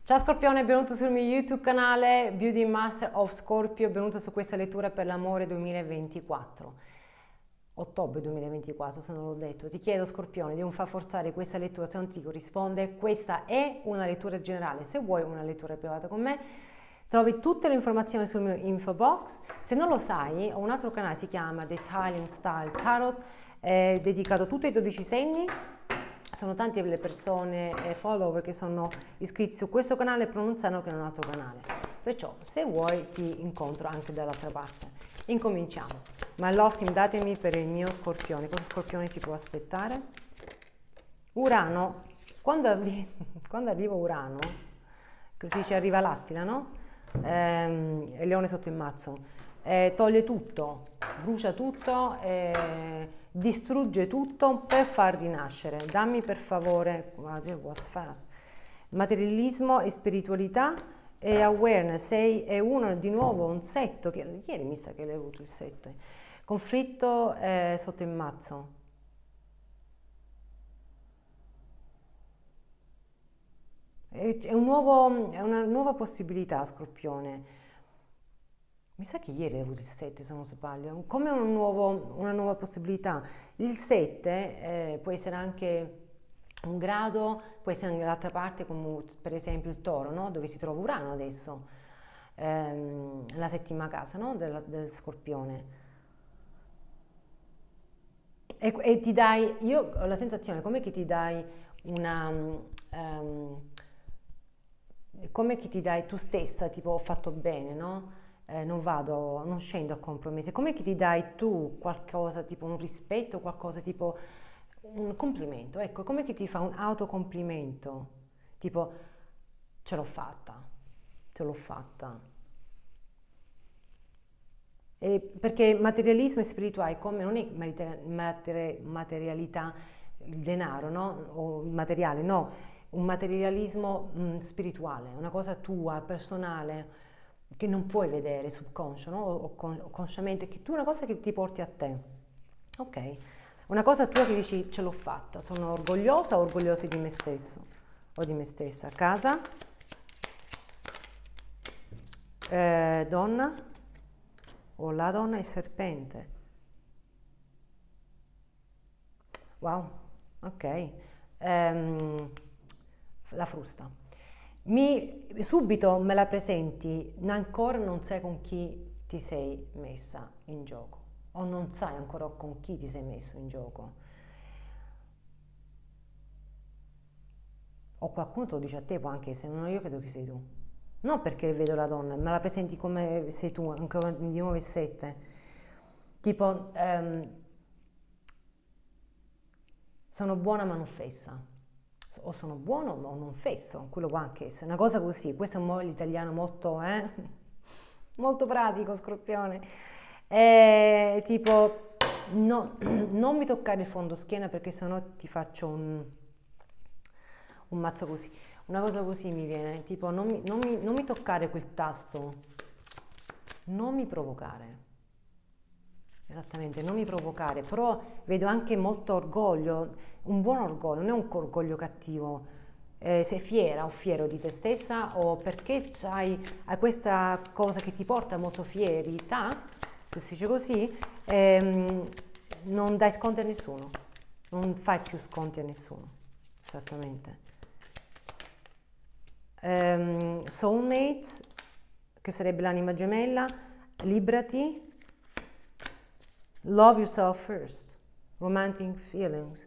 Ciao Scorpione, benvenuto sul mio YouTube canale Beauty Master of Scorpio, benvenuto su questa lettura per l'amore 2024. Ottobre 2024, se non l'ho detto. Ti chiedo Scorpione di non far forzare questa lettura se non ti corrisponde. Questa è una lettura generale, se vuoi una lettura privata con me trovi tutte le informazioni sul mio info box. Se non lo sai, ho un altro canale, si chiama The Italian Style Tarot, dedicato a tutti i 12 segni. Sono tante le persone follower che sono iscritti su questo canale e pronunciano che è un altro canale. Perciò, se vuoi, ti incontro anche dall'altra parte. Incominciamo. My love team, datemi per il mio Scorpione. Cosa Scorpione si può aspettare? Urano. Quando arriva Urano, così ci arriva l'Attila, no? Il leone sotto il mazzo. Toglie tutto, brucia tutto, distrugge tutto per far rinascere. Dammi per favore, was fast. Materialismo e spiritualità e awareness. È uno di nuovo un setto che ieri mi sa che l'hai avuto il 7. Conflitto sotto il mazzo. È una nuova possibilità, Scorpione. Mi sa che ieri hai avuto il 7, se non sbaglio, come una nuova possibilità. Il 7 può essere anche un grado, può essere anche dall'altra parte, come per esempio il Toro, no? Dove si trova Urano adesso, la settima casa, no? del Scorpione. E ti dai, io ho la sensazione, come che ti dai come che ti dai tu stessa, tipo ho fatto bene, no? Non scendo a compromessi, come che ti dai tu qualcosa, tipo un rispetto, qualcosa tipo un complimento, ecco, come che ti fa un autocomplimento, tipo ce l'ho fatta, ce l'ho fatta. Perché materialismo e spirituale, come non è materialità, il denaro, no? O il materiale, no, un materialismo spirituale, una cosa tua, personale, che non puoi vedere, subconscio, no? O consciamente, che tu una cosa che ti porti a te, ok? Una cosa tua che dici ce l'ho fatta, sono orgogliosa o orgogliosa di me stesso o di me stessa. Casa, donna o la donna e serpente. Wow, ok. La frusta. Subito me la presenti, ancora non sai con chi ti sei messa in gioco o non sai ancora con chi ti sei messo in gioco. O qualcuno te lo dice a te, può anche essere, non io credo che sei tu. Non perché vedo la donna, me la presenti come sei tu, ancora di nuovo il 7. Tipo, sono buona ma non fessa. O sono buono o non fesso, quello può anche essere una cosa così. Questo è un modo italiano molto, molto pratico, Scorpione. Tipo, no, non mi toccare il fondo schiena perché sennò ti faccio un mazzo così. Una cosa così mi viene, tipo, non mi toccare quel tasto, non mi provocare. Esattamente, non mi provocare, però vedo anche molto orgoglio, un buon orgoglio, non è un orgoglio cattivo. Sei fiera o fiero di te stessa o perché hai questa cosa che ti porta molto fierità, si dice così, non dai sconti a nessuno, non fai più sconti a nessuno, esattamente. Soulmate, che sarebbe l'anima gemella, librati. Love yourself first. Romantic feelings.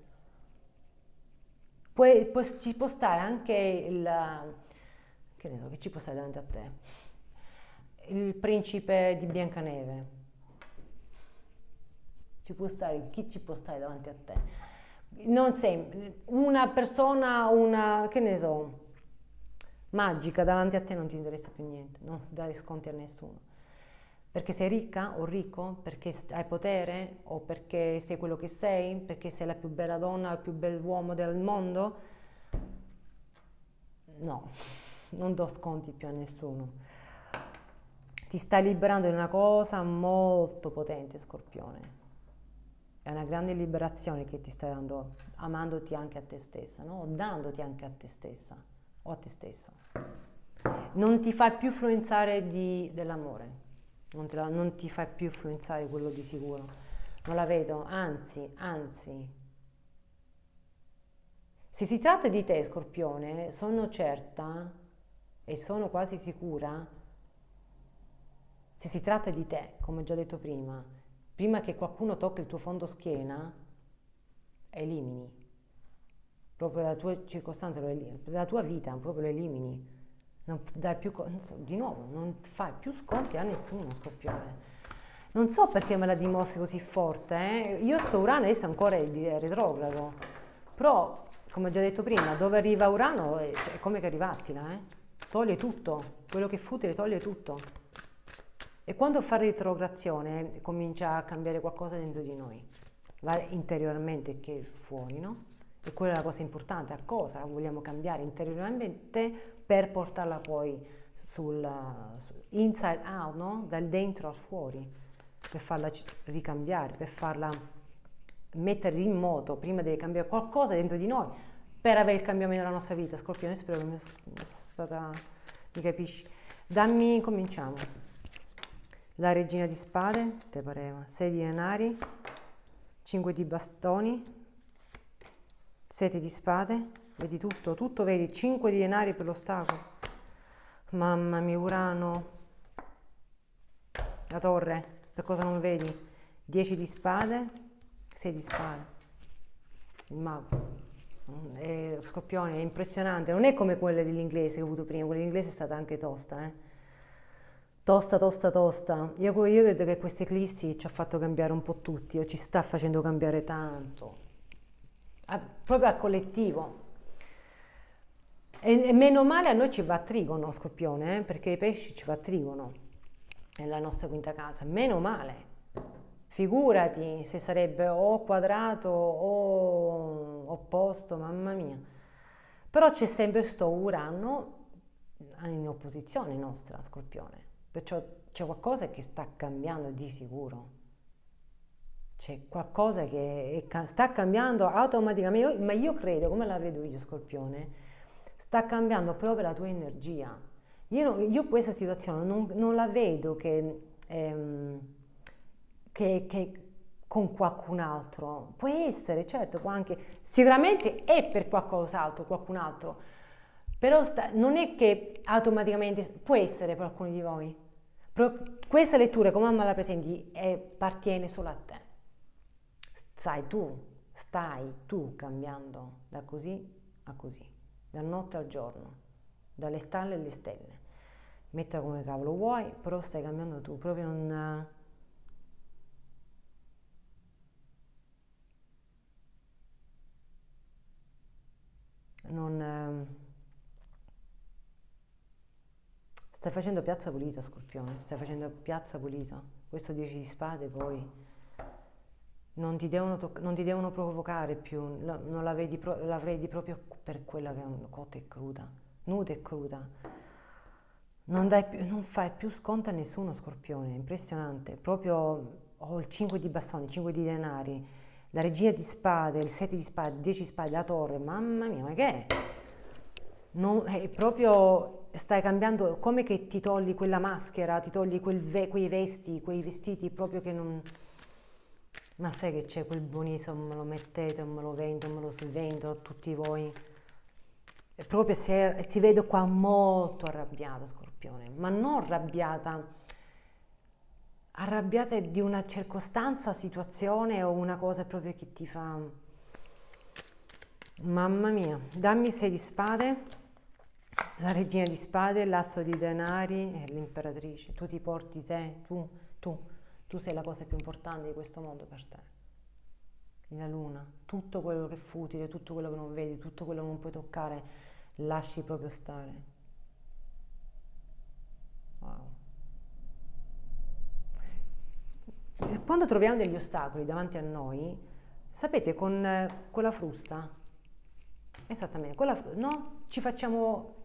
Ci può stare anche che ne so, che ci può stare davanti a te? Il principe di Biancaneve. Chi ci può stare davanti a te? Non sempre. Una persona, che ne so, magica davanti a te non ti interessa più niente. Non dare sconti a nessuno. Perché sei ricca o ricco? Perché hai potere? O perché sei quello che sei? Perché sei la più bella donna, il più bel uomo del mondo? No, non do sconti più a nessuno. Ti stai liberando di una cosa molto potente, Scorpione. È una grande liberazione che ti stai dando, amandoti anche a te stessa, no? O dandoti anche a te stessa o a te stesso. non ti fa più influenzare dell'amore, non ti fa più influenzare quello di sicuro, non la vedo, anzi, se si tratta di te, Scorpione, sono certa e sono quasi sicura, se si tratta di te, come ho già detto prima che qualcuno tocchi il tuo fondo schiena, elimini, proprio la tua circostanza, la tua vita, proprio lo elimini. Non dai più, di nuovo, non fai più sconti a nessuno, Scorpione. Non so perché me la dimostri così forte, Io sto Urano adesso ancora è retrogrado, però, come ho già detto prima, dove arriva Urano è come che arrivartela, Toglie tutto, quello che è futile toglie tutto. E quando fa retrogradazione comincia a cambiare qualcosa dentro di noi, interiormente che fuori, no? E quella è la cosa importante, a cosa vogliamo cambiare interiormente per portarla poi inside out, no? Dal dentro al fuori, per farla ricambiare, per farla mettere in moto, prima deve cambiare qualcosa dentro di noi per avere il cambiamento della nostra vita. Scorpione, spero che mi capisci. Cominciamo. La regina di spade, te pareva, 6 di denari, 5 di bastoni, 7 di spade, vedi tutto vedi, 5 di denari per l'ostacolo. Mamma mia, Urano, la torre, per cosa non vedi? 10 di spade, 6 di spade, il mago. Scorpione, è impressionante, non è come quelle dell'inglese che ho avuto prima, quella dell'inglese è stata anche tosta, Tosta. Io credo che questa eclissi ci ha fatto cambiare un po' tutti, o ci sta facendo cambiare tanto, proprio al collettivo. E meno male a noi ci va a trigono, Scorpione, perché i pesci ci va a trigono, nella nostra quinta casa, meno male. Figurati se sarebbe o quadrato o opposto, mamma mia. Però c'è sempre sto Urano in opposizione nostra, Scorpione. Perciò c'è qualcosa che sta cambiando di sicuro. C'è qualcosa che sta cambiando automaticamente, ma io credo, come la vedo io, Scorpione, sta cambiando proprio la tua energia. Io questa situazione non la vedo che con qualcun altro. Può essere, certo, può anche, sicuramente è per qualcun altro, però non è che automaticamente può essere per qualcuno di voi. Però questa lettura, come me la presenti, appartiene solo a te. Stai tu cambiando da così a così, da notte al giorno, dalle stalle alle stelle. Mettila come cavolo vuoi, però stai cambiando tu, proprio stai facendo piazza pulita, Scorpione, stai facendo piazza pulita. Questo 10 di spade poi non ti devono provocare più, non la vedi proprio per quella che è cotta e cruda, nuda e cruda. Non fai più sconto a nessuno, Scorpione, impressionante. Proprio ho il 5 di bastoni, 5 di denari, la regina di spade, il 7 di spade, 10 di spade, la torre, mamma mia, ma che è? È proprio stai cambiando, come che ti togli quella maschera, ti togli quei vestiti proprio che non... Ma sai che c'è quel buonismo, me lo mettete, me lo vendo, me lo svendo a tutti voi. E proprio si vede qua molto arrabbiata, Scorpione, ma non arrabbiata di una circostanza, situazione o una cosa proprio che ti fa... Mamma mia, dammi 6 di spade, la regina di spade, l'asso di denari e l'imperatrice. Tu ti porti te, tu sei la cosa più importante di questo mondo per te. La luna, tutto quello che è futile, tutto quello che non vedi, tutto quello che non puoi toccare, lasci proprio stare. Wow. Quando troviamo degli ostacoli davanti a noi, sapete, con quella frusta, esattamente, noi ci facciamo.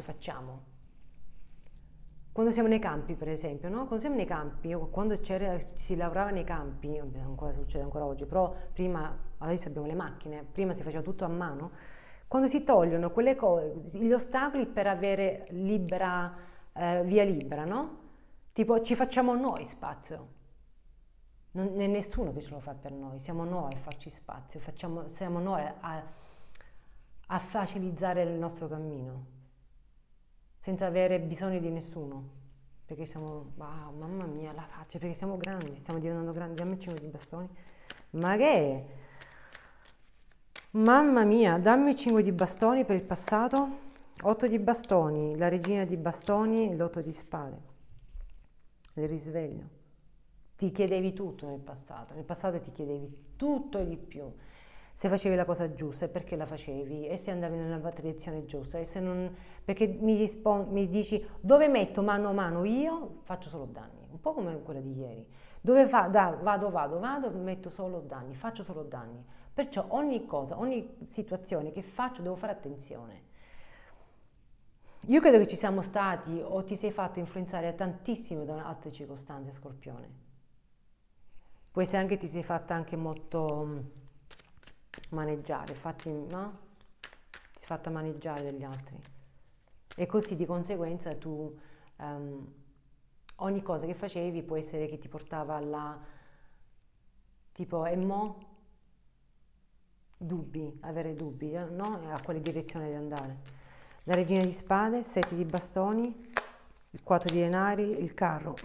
Quando siamo nei campi, per esempio, no? Quando siamo nei campi, quando si lavorava nei campi, succede ancora oggi, però prima, adesso abbiamo le macchine, prima si faceva tutto a mano, quando si tolgono quelle cose, gli ostacoli per avere via libera, no? Tipo ci facciamo noi spazio, non è nessuno che ce lo fa per noi, siamo noi a farci spazio, siamo noi a facilitare il nostro cammino, senza avere bisogno di nessuno, perché siamo, wow, mamma mia, la faccia, perché siamo grandi, stiamo diventando grandi, dammi 5 di bastoni, ma che è? Mamma mia, dammi 5 di bastoni per il passato, 8 di bastoni, la regina di bastoni, l'8 di spade, il risveglio. Ti chiedevi tutto nel passato ti chiedevi tutto e di più. Se facevi la cosa giusta e perché la facevi, e se andavi nella direzione giusta, e se non, perché mi dici dove metto mano a mano io, faccio solo danni, un po' come quella di ieri. Dove vado, metto solo danni, faccio solo danni. Perciò ogni cosa, ogni situazione che faccio devo fare attenzione. Io credo che ci siamo stati o ti sei fatto influenzare tantissimo da altre circostanze, Scorpione. Può essere anche ti sei fatta anche molto maneggiare, infatti, no? Ti sei fatta maneggiare dagli altri. E così di conseguenza tu ogni cosa che facevi può essere che ti portava alla tipo e mo? Dubbi, avere dubbi, no? A quale direzione di andare. La regina di spade, 7 di bastoni, il 4 di denari, il carro,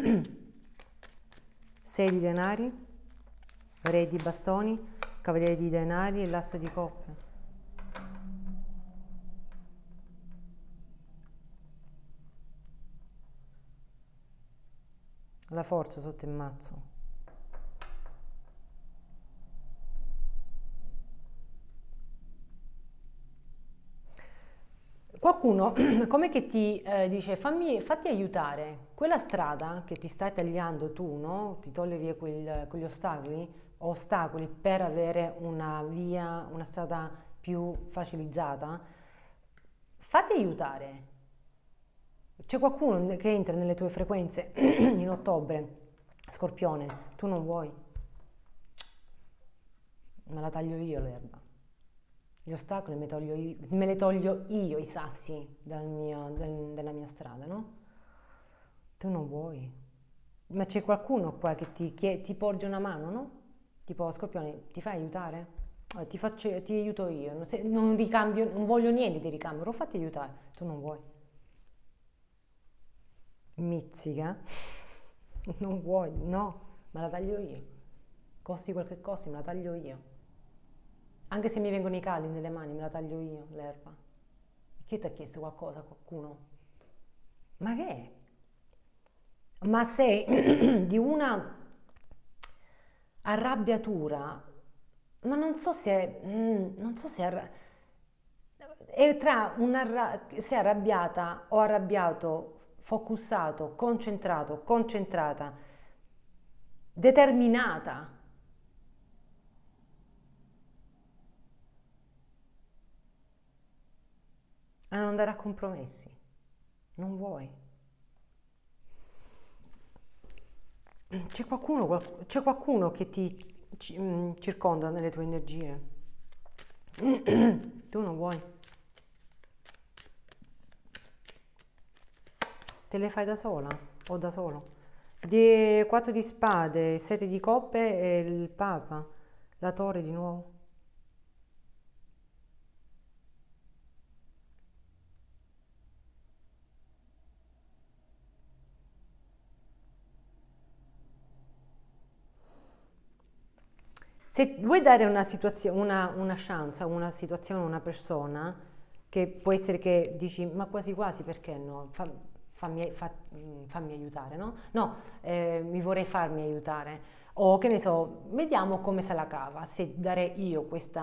6 di denari, re di bastoni, cavaliere di denari e l'asso di coppe. La forza sotto il mazzo. Qualcuno come che ti dice fatti aiutare, quella strada che ti stai tagliando tu, no? Ti togli via quegli ostacoli per avere una via, una strada più facilizzata, fatti aiutare. C'è qualcuno che entra nelle tue frequenze in ottobre, Scorpione, tu non vuoi, me la taglio io l'erba. Gli ostacoli me li toglio io i sassi della mia strada, no? Tu non vuoi. Ma c'è qualcuno qua che ti porge una mano, no? Tipo, Scorpione, ti fai aiutare? Ti aiuto io. Non ricambio, non voglio niente di ricambio, però fatti aiutare. Tu non vuoi. Mizzica? Non vuoi? No, me la taglio io. Costi quel che costi, me la taglio io. Anche se mi vengono i calli nelle mani, me la taglio io l'erba. Chi ti ha chiesto qualcosa, qualcuno? Ma che è? Ma sei di una arrabbiatura, ma non so se è tra sei arrabbiata o arrabbiato, focussato, concentrato, concentrata, determinata. A non andare a compromessi, non vuoi. C'è qualcuno che ti circonda nelle tue energie. Tu non vuoi. Te le fai da sola o da solo? 4 di spade, 7 di coppe e il papa, la torre di nuovo. Se vuoi dare una situazione, una chance a una situazione, a una persona, che può essere che dici, ma quasi quasi perché no? Fammi aiutare, no? No, mi vorrei farmi aiutare. O che ne so, vediamo come se la cava. Se dare io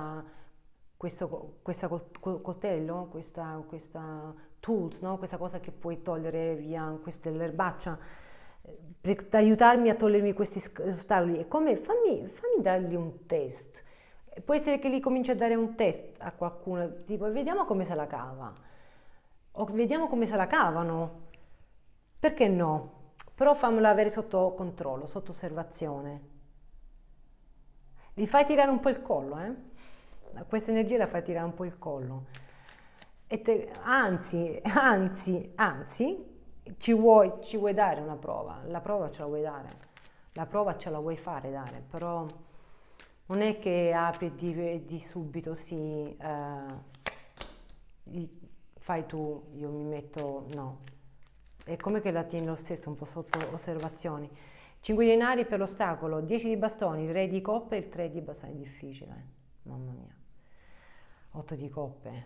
questa coltello, questa tools, no? Questa cosa che puoi togliere via, questa l'erbaccia, per aiutarmi a togliermi questi ostacoli. E come? Fammi dargli un test. Può essere che gli cominci a dare un test a qualcuno, tipo, vediamo come se la cava. O vediamo come se la cavano. Perché no? Però fammela avere sotto controllo, sotto osservazione. Li fai tirare un po' il collo, eh? questa energia la fai tirare un po' il collo. Anzi, ci vuoi dare una prova, la prova ce la vuoi dare, la prova ce la vuoi fare dare, però non è che apri e di subito sì, fai tu, io mi metto, no. È come che la tieni lo stesso, un po' sotto osservazioni. 5 denari per l'ostacolo, 10 di bastoni, il re di coppe e il 3 di bastoni, difficile, mamma mia. 8 di coppe.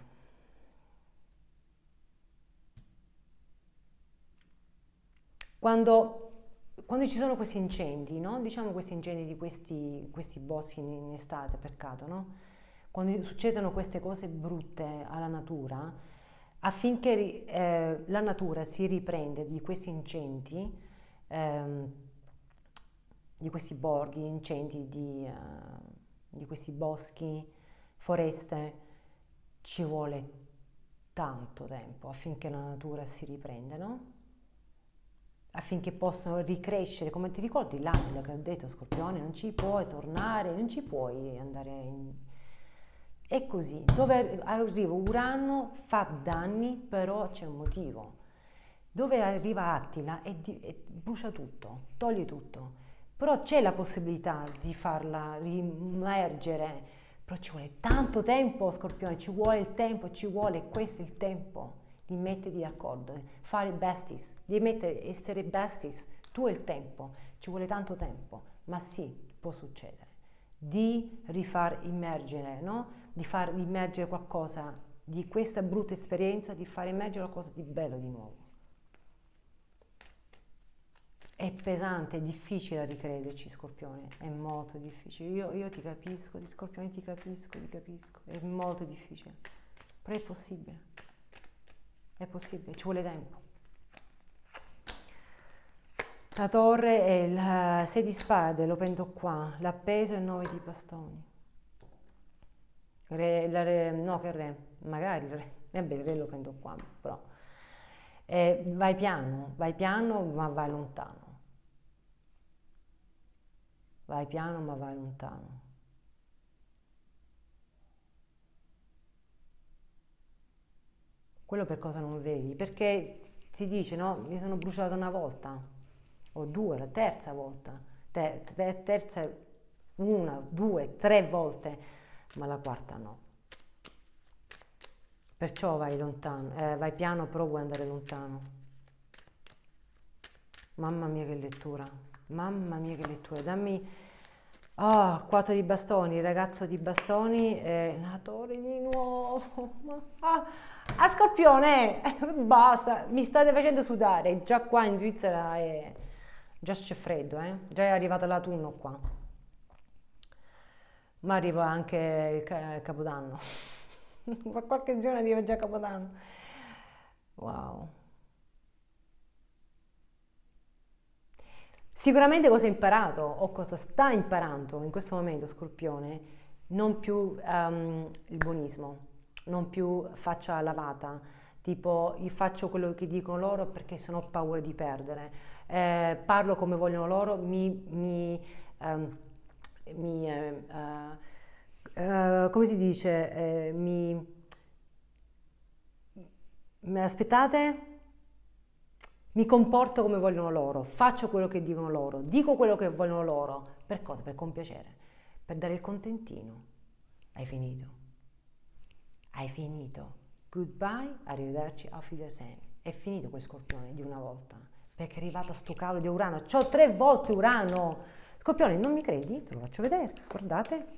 Quando ci sono questi incendi, no? Diciamo questi incendi di questi boschi in estate, peccato, no? Quando succedono queste cose brutte alla natura, affinché la natura si riprende di questi incendi, ehm, di questi borghi, incendi di questi boschi, foreste, ci vuole tanto tempo affinché la natura si riprenda, no? Affinché possano ricrescere, come ti ricordi l'Aquila che ha detto Scorpione, non ci puoi tornare, non ci puoi andare in... È così, dove arriva Urano fa danni, però c'è un motivo. Dove arriva Attila e brucia tutto, toglie tutto. Però c'è la possibilità di farla rimergere, però ci vuole tanto tempo, Scorpione, ci vuole il tempo, ci vuole, questo è il tempo di metterti d'accordo, fare besties, di essere besties, tu e il tempo, ci vuole tanto tempo, ma sì, può succedere, di rifar immergere, no? Di far immergere qualcosa di questa brutta esperienza, di far immergere qualcosa di bello di nuovo. È pesante, è difficile ricrederci, Scorpione, è molto difficile. Io ti capisco, di Scorpione ti capisco, è molto difficile, però è possibile, ci vuole tempo. La torre è il 6 di spade, lo prendo qua, l'appeso è il 9 di bastoni. No, che re, magari il re, il re lo prendo qua, però. Vai piano, ma vai lontano. Vai piano, ma vai lontano. Quello per cosa non vedi? Perché si dice, no, mi sono bruciata una volta, o due, la terza volta, terza, una, due, 3 volte, ma la quarta no. Perciò vai lontano, vai piano, però vuoi andare lontano. Mamma mia che lettura, dammi... 4 di bastoni, ragazzo di bastoni, la torre di nuovo. Scorpione, basta, mi state facendo sudare. Già qua in Svizzera già c'è freddo, già è arrivato l'autunno qua. Ma arriva anche il Capodanno. Fra qualche giorno arriva già Capodanno. Wow. Sicuramente cosa hai imparato o cosa sta imparando in questo momento, Scorpione, non più il buonismo, non più faccia lavata, tipo io faccio quello che dicono loro perché se no ho paura di perdere, parlo come vogliono loro, come si dice, aspettate, mi comporto come vogliono loro, faccio quello che dicono loro, dico quello che vogliono loro. Per cosa? Per compiacere, per dare il contentino. Hai finito. Hai finito. Goodbye, arrivederci, auf Wiedersehen. È finito quel Scorpione di una volta, perché è arrivato sto cavolo di Urano. C'ho 3 volte Urano. Scorpione, non mi credi? Te lo faccio vedere, guardate.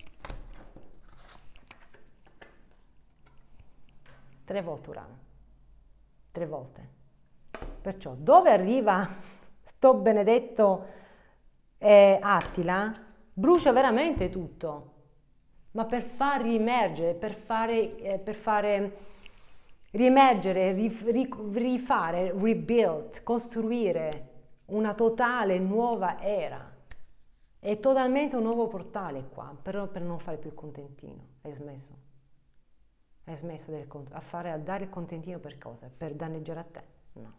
3 volte Urano. 3 volte. Perciò dove arriva sto benedetto Attila, brucia veramente tutto, ma per far riemergere, per fare riemergere, rifare, rebuild, costruire una totale nuova era. È totalmente un nuovo portale qua, però per non fare più il contentino, hai smesso. Hai smesso a dare il contentino per cosa? Per danneggiare a te? No.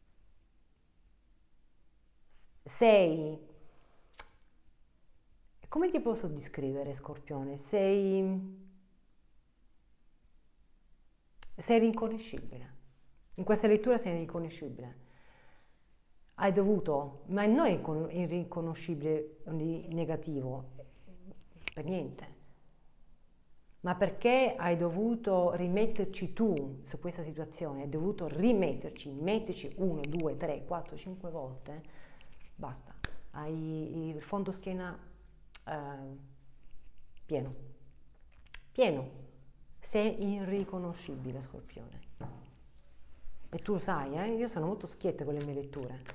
Sei Come ti posso descrivere, Scorpione? Sei riconoscibile. In questa lettura sei riconoscibile. Hai dovuto, ma non è irriconoscibile negativo, per niente. Ma perché hai dovuto rimetterci tu su questa situazione, hai dovuto metterci 1, 2, 3, 4, 5 volte, basta, hai il fondo schiena pieno, pieno, sei irriconoscibile, Scorpione. E tu lo sai, io sono molto schietta con le mie letture.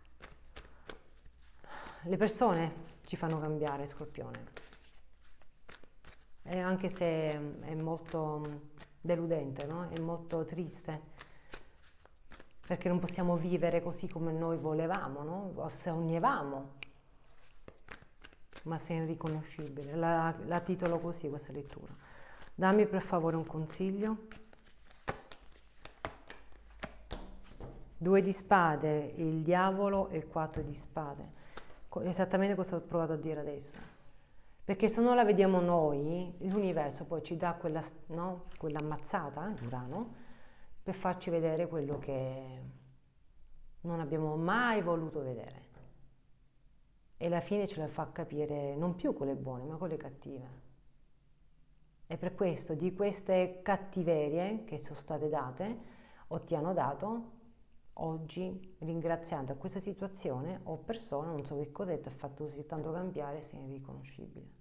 Le persone ci fanno cambiare, Scorpione. E anche se è molto deludente, no? È molto triste, perché non possiamo vivere così come noi volevamo, no? Sognavamo, ma sei irriconoscibile. La titolo così questa lettura. Dammi per favore un consiglio. 2 di spade, il diavolo e il 4 di spade. Esattamente cosa ho provato a dire adesso. Perché se non la vediamo noi, l'universo poi ci dà quella, no? Quella mazzata, Urano, per farci vedere quello che non abbiamo mai voluto vedere. E alla fine ce la fa capire non più con le buone, ma con le cattive. E per questo, di queste cattiverie che sono state date, o ti hanno dato, oggi, ringraziando a questa situazione o persona, non so che cos'è, ti ha fatto così tanto cambiare, sei irriconoscibile.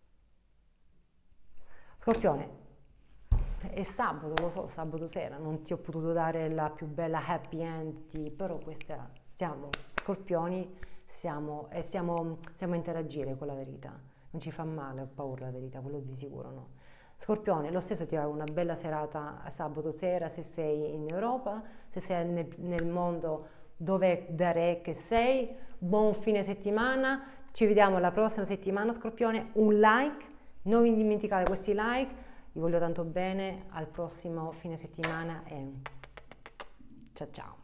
Scorpione, è sabato, lo so, sabato sera, non ti ho potuto dare la più bella happy end, però questa, siamo scorpioni, siamo a interagire con la verità, non ci fa male, ho paura la verità, quello di sicuro no. Scorpione, lo stesso ti auguro una bella serata a sabato sera se sei in Europa, se sei nel mondo dove da re che sei, buon fine settimana, ci vediamo la prossima settimana, Scorpione, un like, non vi dimenticate questi like, vi voglio tanto bene, al prossimo fine settimana e ciao ciao.